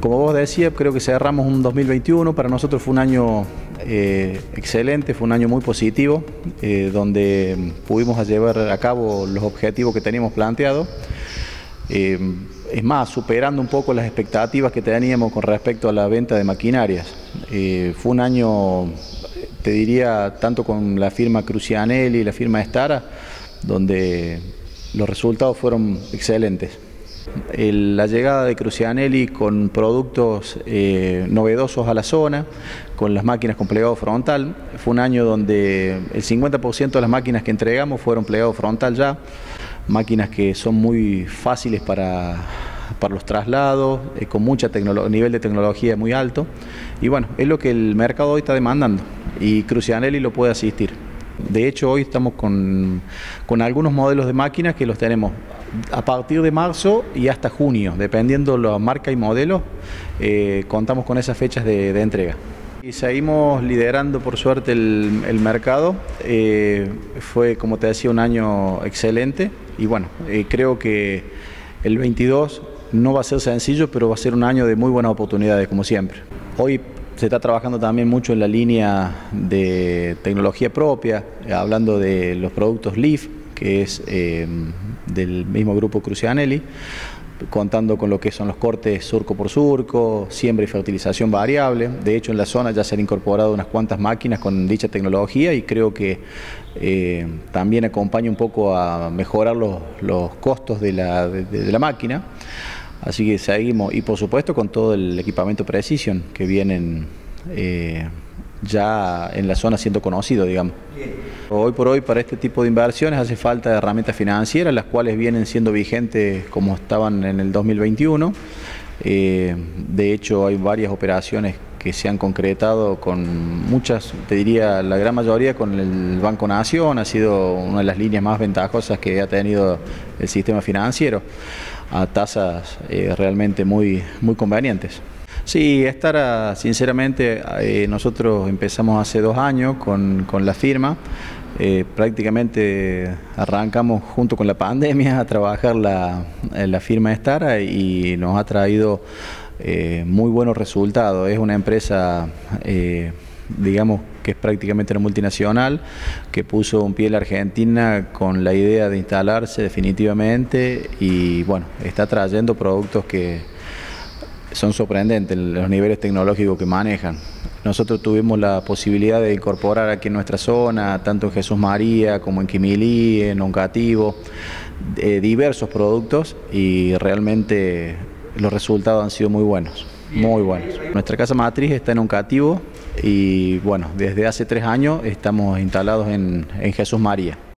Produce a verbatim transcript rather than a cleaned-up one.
Como vos decías, creo que cerramos un dos mil veintiuno, para nosotros fue un año eh, excelente, fue un año muy positivo, eh, donde pudimos llevar a cabo los objetivos que teníamos planteados. Eh, es más, superando un poco las expectativas que teníamos con respecto a la venta de maquinarias. Eh, fue un año, te diría, tanto con la firma Crucianelli y la firma Stara, donde los resultados fueron excelentes. El, la llegada de Crucianelli con productos eh, novedosos a la zona, con las máquinas con plegado frontal, fue un año donde el cincuenta por ciento de las máquinas que entregamos fueron plegado frontal ya, máquinas que son muy fáciles para, para los traslados, eh, con mucho nivel de tecnología muy alto, y bueno, es lo que el mercado hoy está demandando y Crucianelli lo puede asistir. De hecho, hoy estamos con, con algunos modelos de máquinas que los tenemos a partir de marzo y hasta junio, dependiendo la marca y modelo, eh, contamos con esas fechas de, de entrega. Y seguimos liderando, por suerte, el, el mercado. Eh, fue, como te decía, un año excelente y bueno, eh, creo que el veintidós no va a ser sencillo, pero va a ser un año de muy buenas oportunidades, como siempre. Hoy se está trabajando también mucho en la línea de tecnología propia, eh, hablando de los productos Leaf, que es eh, del mismo grupo Crucianelli, contando con lo que son los cortes surco por surco, siembra y fertilización variable. De hecho, en la zona ya se han incorporado unas cuantas máquinas con dicha tecnología y creo que eh, también acompaña un poco a mejorar los, los costos de la, de, de la máquina. Así que seguimos, y por supuesto con todo el equipamiento Precision que vienen eh, ya en la zona siendo conocido, digamos. Hoy por hoy para este tipo de inversiones hace falta herramientas financieras, las cuales vienen siendo vigentes como estaban en el dos mil veintiuno. Eh, de hecho hay varias operaciones que se han concretado con muchas, te diría la gran mayoría con el Banco Nación, ha sido una de las líneas más ventajosas que ha tenido el sistema financiero, a tasas eh, realmente muy, muy convenientes. Sí, Stara, sinceramente, eh, nosotros empezamos hace dos años con, con la firma, eh, prácticamente arrancamos junto con la pandemia a trabajar la, la firma Stara y nos ha traído eh, muy buenos resultados. Es una empresa, eh, digamos, que es prácticamente una multinacional, que puso un pie en la Argentina con la idea de instalarse definitivamente y bueno, está trayendo productos que son sorprendentes, los niveles tecnológicos que manejan. Nosotros tuvimos la posibilidad de incorporar aquí en nuestra zona, tanto en Jesús María como en Quimilí, en Oncativo, eh, diversos productos y realmente los resultados han sido muy buenos, muy buenos. Nuestra casa matriz está en Oncativo y bueno, desde hace tres años estamos instalados en, en Jesús María.